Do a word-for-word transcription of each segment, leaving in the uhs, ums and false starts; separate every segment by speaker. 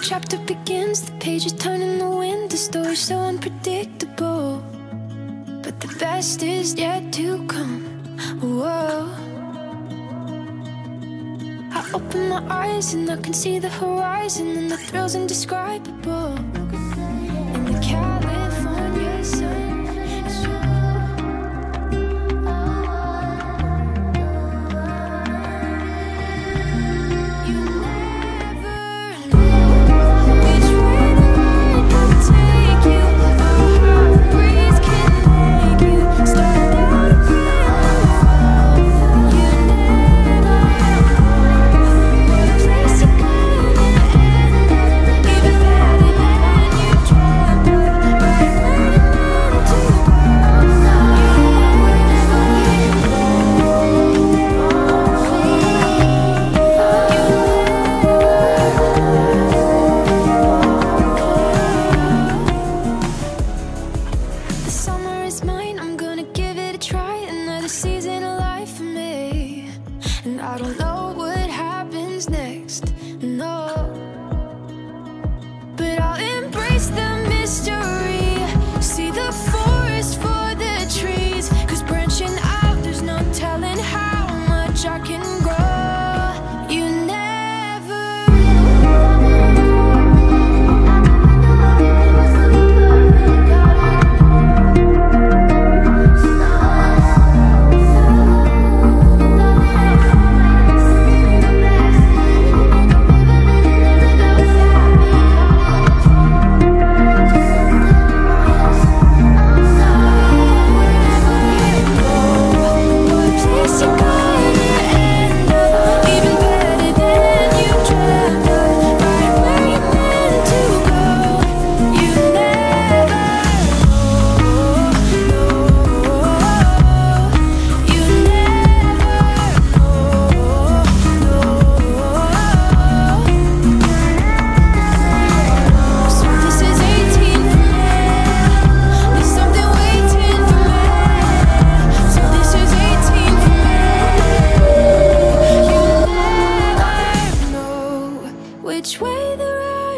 Speaker 1: chapter begins, the pages turn in the wind. The story's so unpredictable, but the best is yet to come. Whoa. I open my eyes and I can see the horizon, and the thrill's indescribable. In the California sun.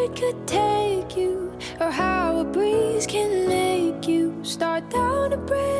Speaker 1: Or how a breeze can make you start down a bridge.